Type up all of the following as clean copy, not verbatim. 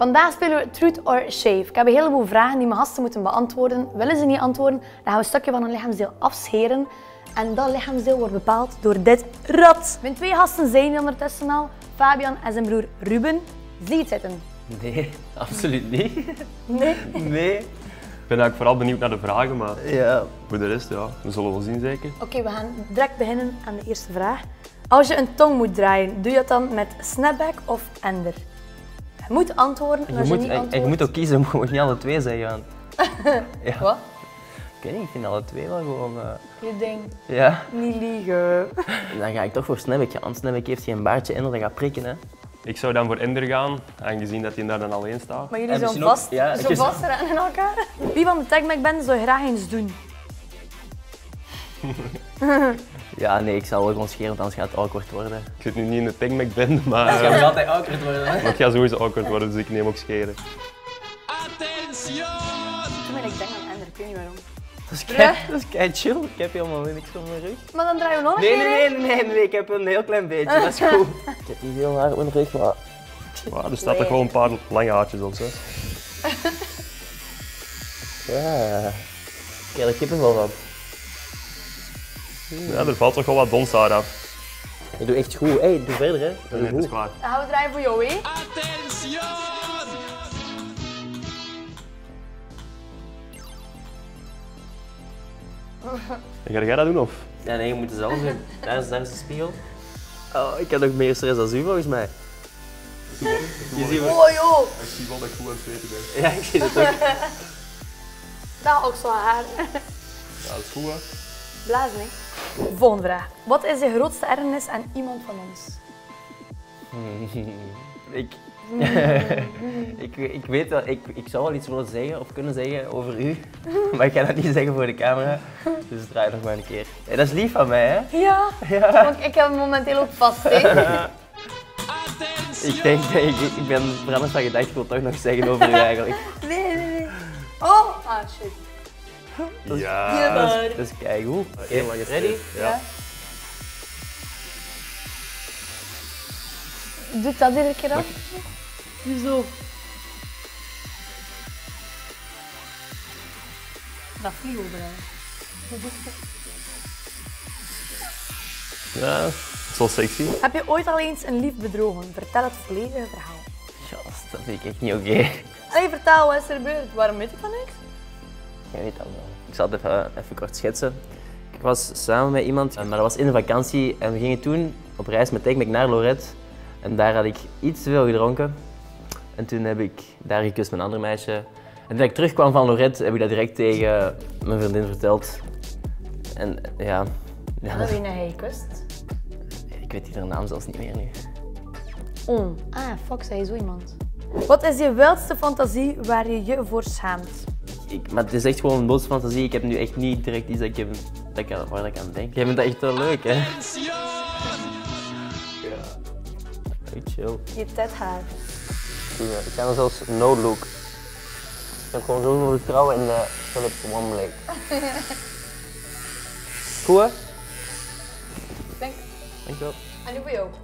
Vandaag spelen we Truth or Shave. Ik heb een heleboel vragen die mijn gasten moeten beantwoorden. Willen ze niet antwoorden, dan gaan we een stukje van een lichaamsdeel afscheren. En dat lichaamsdeel wordt bepaald door dit rad. Mijn twee gasten zijn hier ondertussen al. Fabian en zijn broer Ruben. Zie je het zitten? Nee, absoluut niet. Nee? Nee. Ik ben eigenlijk vooral benieuwd naar de vragen, maar Ja. voor de rest, ja, we zullen wel zien zeker. Oké, we gaan direct beginnen aan de eerste vraag. Als je een tong moet draaien, doe je dat dan met snapback of ender? Je moet antwoorden en als je niet antwoordt... Je moet ook kiezen, je moet niet alle twee zeggen. Ja. Wat? Ik weet niet, ik vind alle twee wel gewoon... Je denkt, Ja. niet liegen. Dan ga ik toch voor Snapback. Want Snapback heeft geen baardje in dat gaat prikken. Hè. Ik zou dan voor Ender gaan, aangezien dat hij daar dan alleen staat. Maar jullie En zo misschien vast, ook- ja, zo vast rennen in elkaar. Wie van de tagmac-band zou je graag eens doen? Ja, nee, ik zal wel gewoon scheren, want anders gaat het awkward worden. Ik zit nu niet in de tagmac-band, Het maar gaat altijd awkward worden. Hè. maar het gaat sowieso awkward worden, dus ik neem ook scheren. Maar ik denk aan Ender, ik weet niet waarom. Dat is kei chill. Ik heb helemaal niks op mijn rug. Maar dan draaien we nog een Nee, keer. nee, ik heb een heel klein beetje. Dat is goed. Ik heb niet veel haar op mijn rug, maar... Maar er staat toch wel een paar lange haartjes op, hè. Ja... Ik krijg er kippenvel van. Ja, er valt toch wel wat donshaar af. Je doet echt goed. Hey, doe verder, hè. Dat Nee, doe dat is goed. klaar. Dan gaan we draaien voor jou, hè? Ga jij dat doen, of? Ja, nee, je moet het zelf doen. Daar is de spiegel. Oh, ik heb nog meer stress dan u, volgens mij. Je ziet me... Oh joh, Ik zie wel dat ik goed aan het zweten ben. Ja, ik zie het ook. dat ook zo haar. Ja, dat is goed, hè. Blazen, hè? Volgende vraag. Wat is de grootste ergernis aan iemand van ons? Ik weet wel, ik zou wel iets willen zeggen of kunnen zeggen over u, maar ik ga dat niet zeggen voor de camera, dus draai nog maar een keer. Hey, dat is lief van mij, hè? Ja, want ik heb hem momenteel ook vast, hè? Ik denk, ik ben veranderd van gedachte, ik wil toch nog zeggen over u eigenlijk. Nee. Oh, ah shit. Ja. Dat is keigoed. Oké, maar je ready? Ja. Doe dat iedere keer af. Zo. Dat vliegt overal. Ja, dat is wel sexy. Heb je ooit al eens een lief bedrogen? Vertel het volledige verhaal. Gast, dat vind ik echt niet oké. Allee, vertel, wat is er gebeurd? Waarom weet ik van niks? Jij weet dat wel. Ik zal het even kort schetsen. Ik was samen met iemand, maar dat was in de vakantie en we gingen toen op reis met tagmac naar Lorette. En daar had ik iets te veel gedronken. En toen heb ik daar gekust met een ander meisje. En toen ik terugkwam van Lorette heb ik dat direct tegen mijn vriendin verteld. En ja... Dat wie hij gekust. Ik weet haar naam zelfs niet meer nu. Oh, ah, fuck, zei je zo iemand. Wat is je wildste fantasie waar je je voor schaamt? Maar het is echt gewoon een boze fantasie. Ik heb nu echt niet direct iets waar ik aan denk. Jij vindt dat echt wel leuk, hè? Hey, chill. Je tethaar. Ik kan er zelfs no look. Ik heb gewoon zoveel vertrouwen in de Philips One Blade. Goed, hè? Denk. Dankjewel. En nu voor jou.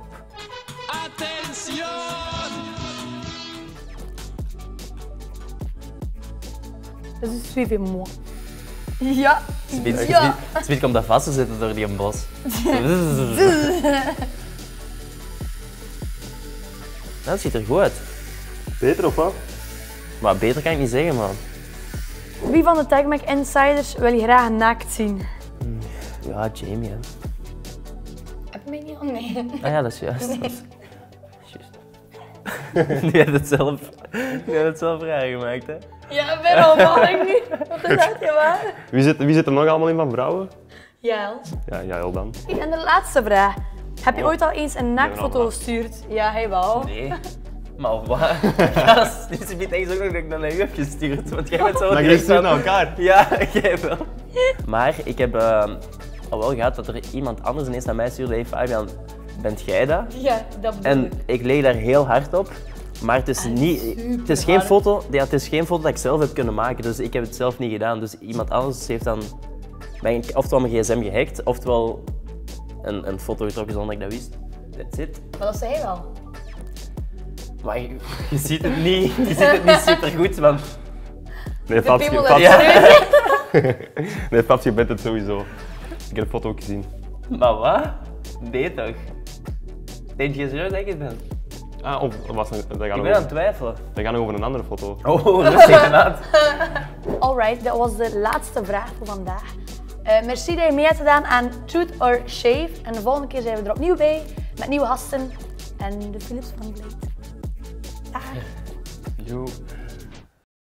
Dat is suivez-moi. Ja. Speed komt daar vast te zitten door die bos. Dat ziet er goed uit. Beter of wat? Maar beter kan ik niet zeggen, man. Wie van de tagmac insiders wil je graag naakt zien? Ja, Jamie, hè. Heb je mij niet aan? Nee. Ah ja, dat is juist. Dat is juist. Die heeft het zelf raar gemaakt, hè. Ja, waarom mag ik niet? Wat is dat, jawel? Wie zit er nog allemaal in van vrouwen? Ja. Ja, jij dan. En de laatste vraag. Heb je Oh. ooit al eens een naaktfoto Ja, gestuurd? Ja, hij wel. Nee. Maar wat? Gast, dus je bent echt ook nog dat ik naar u heb gestuurd, want jij bent zo Maar jullie sturen naar elkaar. Ja, jij wel. Maar ik heb al wel gehad dat er iemand anders ineens naar mij stuurde. Hey Fabian, bent jij dat? Ja, dat bedoel En ik. ik leek daar heel hard op. Maar het is, niet, het is geen foto, ja, het is geen foto dat ik zelf heb kunnen maken, dus ik heb het zelf niet gedaan. Dus iemand anders heeft dan oftewel mijn gsm gehackt, oftewel een foto getrokken zonder dat ik dat wist. That's it. Maar dat zei hij wel. Maar je ziet het niet, super goed, want... Nee, Fabs, piemel Fabs, is nee, Fabs, je bent het sowieso. Ik heb de foto ook gezien. Maar wat? Nee toch? Denk je serieus dat ik het ben? Ah, of was dat gaat Ik nog ben aan het twijfelen. dat gaat nog over een andere foto. Oh, rustig inderdaad. Alright, dat was de laatste vraag voor vandaag. Merci dat je mee hebt gedaan aan Truth or Shave. En de volgende keer zijn we er opnieuw bij met nieuwe gasten en de Philips van Blade. Dag. Yo.